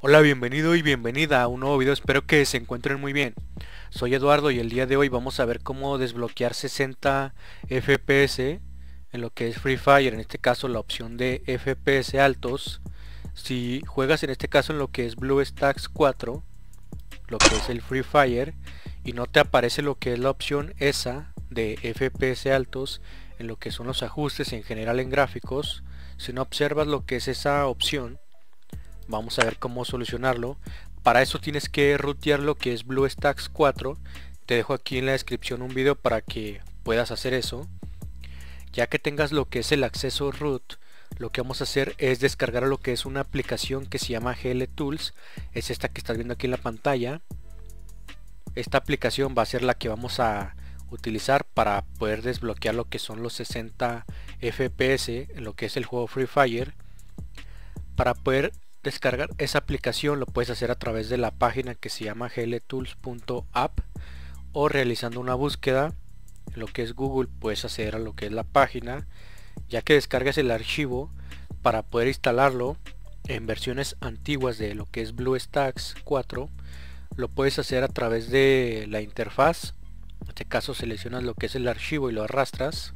Hola, bienvenido y bienvenida a un nuevo video, espero que se encuentren muy bien. Soy Eduardo y el día de hoy vamos a ver cómo desbloquear 60 FPS en lo que es Free Fire, en este caso la opción de FPS altos. Si juegas en este caso en lo que es BlueStacks 4, lo que es el Free Fire, y no te aparece lo que es la opción esa de FPS altos en lo que son los ajustes en general en gráficos, si no observas lo que es esa opción, vamos a ver cómo solucionarlo. Para eso tienes que rootear lo que es BlueStacks 4. Te dejo aquí en la descripción un video para que puedas hacer eso. Ya que tengas lo que es el acceso root, lo que vamos a hacer es descargar lo que es una aplicación que se llama GLTools. Es esta que estás viendo aquí en la pantalla. Esta aplicación va a ser la que vamos a utilizar para poder desbloquear lo que son los 60 FPS en lo que es el juego Free Fire. Para poder descargar esa aplicación lo puedes hacer a través de la página que se llama gltools.app, o realizando una búsqueda en lo que es Google puedes acceder a lo que es la página. Ya que descargas el archivo, para poder instalarlo en versiones antiguas de lo que es BlueStacks 4, lo puedes hacer a través de la interfaz. En este caso seleccionas lo que es el archivo y lo arrastras.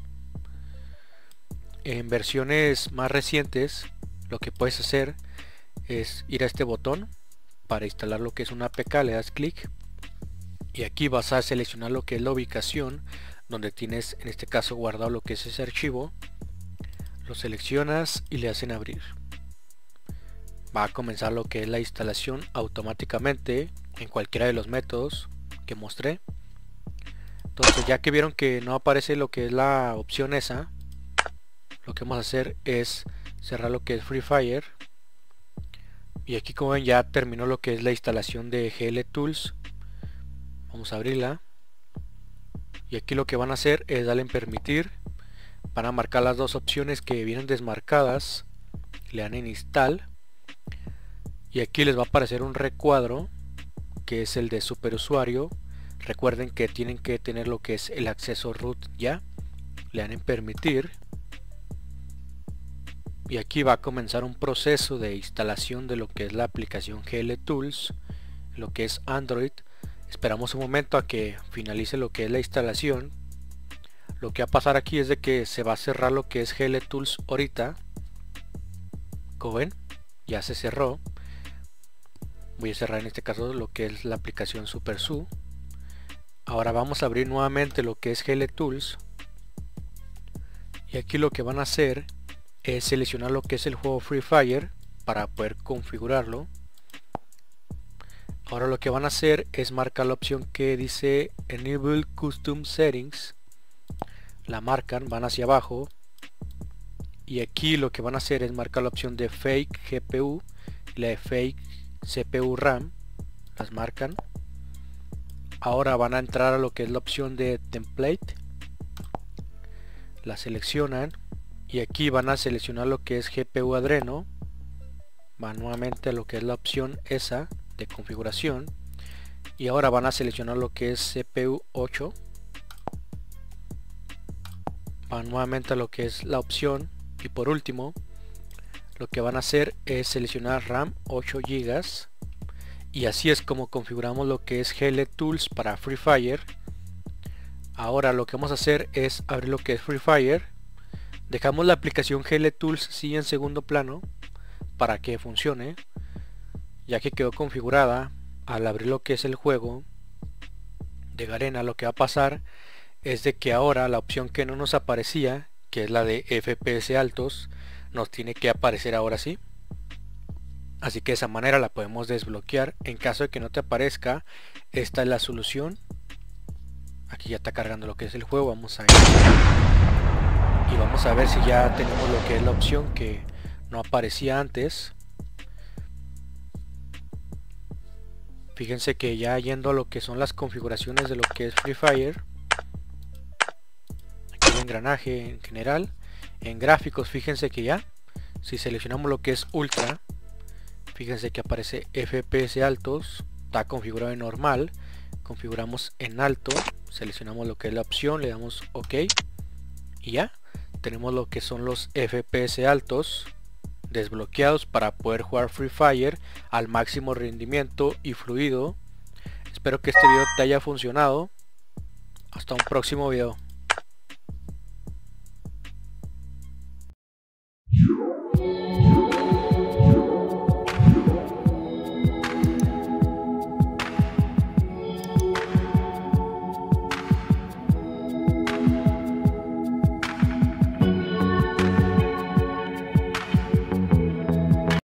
En versiones más recientes lo que puedes hacer es ir a este botón para instalar lo que es una APK, le das clic y aquí vas a seleccionar lo que es la ubicación donde tienes en este caso guardado lo que es ese archivo. Lo seleccionas y le hacen abrir. Va a comenzar lo que es la instalación automáticamente en cualquiera de los métodos que mostré. Entonces, ya que vieron que no aparece lo que es la opción esa, lo que vamos a hacer es cerrar lo que es Free Fire. Y aquí, como ven, ya terminó lo que es la instalación de GLTools. Vamos a abrirla. Y aquí lo que van a hacer es darle en permitir. Van a marcar las dos opciones que vienen desmarcadas. Le dan en install. Y aquí les va a aparecer un recuadro que es el de superusuario. Recuerden que tienen que tener lo que es el acceso root ya. Le dan en permitir. Y aquí va a comenzar un proceso de instalación de lo que es la aplicación GLTools, lo que es Android. Esperamos un momento a que finalice lo que es la instalación. Lo que va a pasar aquí es de que se va a cerrar lo que es GLTools ahorita. Como ven, ya se cerró. Voy a cerrar en este caso lo que es la aplicación SuperSU. Ahora vamos a abrir nuevamente lo que es GLTools. Y aquí lo que van a hacer es seleccionar lo que es el juego Free Fire para poder configurarlo. Ahora lo que van a hacer es marcar la opción que dice Enable Custom Settings. La marcan, van hacia abajo y aquí lo que van a hacer es marcar la opción de Fake GPU y la de Fake CPU RAM. Las marcan. Ahora van a entrar a lo que es la opción de Template. La seleccionan y aquí van a seleccionar lo que es GPU Adreno. Van nuevamente a lo que es la opción esa de configuración y ahora van a seleccionar lo que es CPU 8. Van nuevamente a lo que es la opción y por último lo que van a hacer es seleccionar RAM 8 GB. Y así es como configuramos lo que es GLTools para Free Fire. Ahora lo que vamos a hacer es abrir lo que es Free Fire. Dejamos la aplicación GLTools sí en segundo plano para que funcione, ya que quedó configurada. Al abrir lo que es el juego de Garena, lo que va a pasar es de que ahora la opción que no nos aparecía, que es la de FPS altos, nos tiene que aparecer ahora sí. Así que de esa manera la podemos desbloquear. En caso de que no te aparezca, esta es la solución. Aquí ya está cargando lo que es el juego. Vamos a ir y vamos a ver si ya tenemos lo que es la opción que no aparecía antes. Fíjense que ya yendo a lo que son las configuraciones de lo que es Free Fire, aquí el engranaje en general, en gráficos, fíjense que ya si seleccionamos lo que es Ultra, fíjense que aparece FPS altos. Está configurado en normal, configuramos en alto, seleccionamos lo que es la opción, le damos OK y ya tenemos lo que son los FPS altos. desbloqueados para poder jugar Free Fire al máximo rendimiento y fluido. Espero que este video te haya funcionado. Hasta un próximo video.